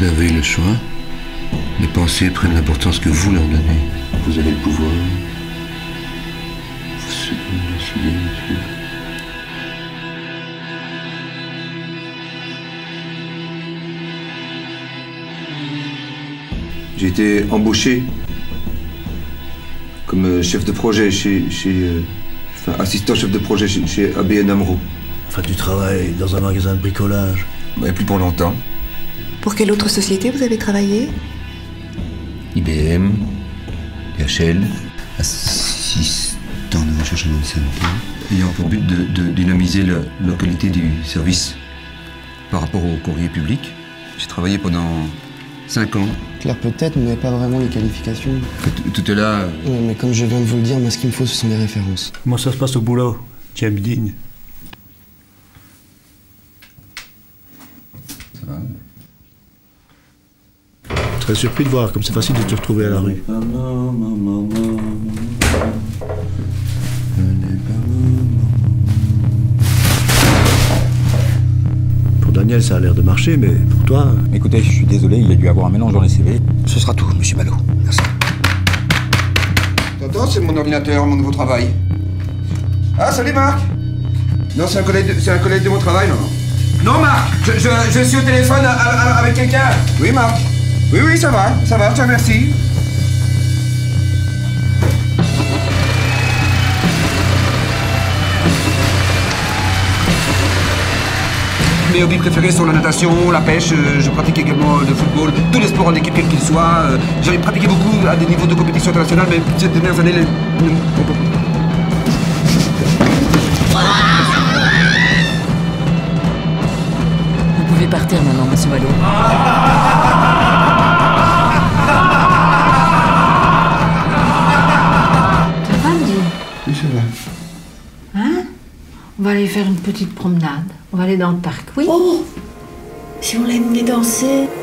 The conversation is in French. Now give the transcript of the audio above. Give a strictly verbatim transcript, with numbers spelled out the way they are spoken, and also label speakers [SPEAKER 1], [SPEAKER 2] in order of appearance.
[SPEAKER 1] Vous avez le choix. Les pensées prennent l'importance que vous leur donnez. Vous avez le pouvoir. Vous subissez, monsieur. J'ai été embauché comme chef de projet chez... chez euh, enfin, assistant chef de projet chez, chez A B N AMRO.
[SPEAKER 2] Enfin, du travail dans un magasin de bricolage.
[SPEAKER 1] Mais plus pour longtemps.
[SPEAKER 3] Pour quelle autre société vous avez travaillé?
[SPEAKER 1] I B M, D H L, assistant de recherche en santé, ayant pour but de, de dynamiser la localité du service par rapport au courrier public. J'ai travaillé pendant cinq ans.
[SPEAKER 4] Claire peut-être, mais pas vraiment les qualifications.
[SPEAKER 1] Tout est là.
[SPEAKER 4] Ouais, mais comme je viens de vous le dire, moi ce qu'il me faut ce sont des références.
[SPEAKER 2] Comment ça se passe au boulot, James Dean?
[SPEAKER 1] Ça va?
[SPEAKER 2] Très surpris de voir comme c'est facile de te retrouver à la rue. Pour Daniel, ça a l'air de marcher, mais pour toi...
[SPEAKER 5] Écoutez, je suis désolé, il a dû avoir un mélange dans les C V. Ce sera tout, monsieur Ballot. Merci.
[SPEAKER 1] Tonton, c'est mon ordinateur, mon nouveau travail. Ah, salut Marc. Non, c'est un collègue de, c'est un collègue de mon travail, non. Non, Marc, je, je, je suis au téléphone à, à, avec quelqu'un. Oui, Marc. Oui, oui, ça va, ça va, je te remercie. Mes hobbies préférés sont la natation, la pêche, euh, je pratique également le football, tous les sports en équipe quels qu'ils soient. Euh, J'en ai pratiqué beaucoup à des niveaux de compétition internationale, mais ces dernières années, les...
[SPEAKER 6] Vous pouvez partir maintenant, monsieur Ballot.
[SPEAKER 7] Ça va, Andy?
[SPEAKER 1] Oui, ça va.
[SPEAKER 7] Hein? On va aller faire une petite promenade. On va aller dans le parc, oui?
[SPEAKER 3] Oh! Si on l'amenait danser.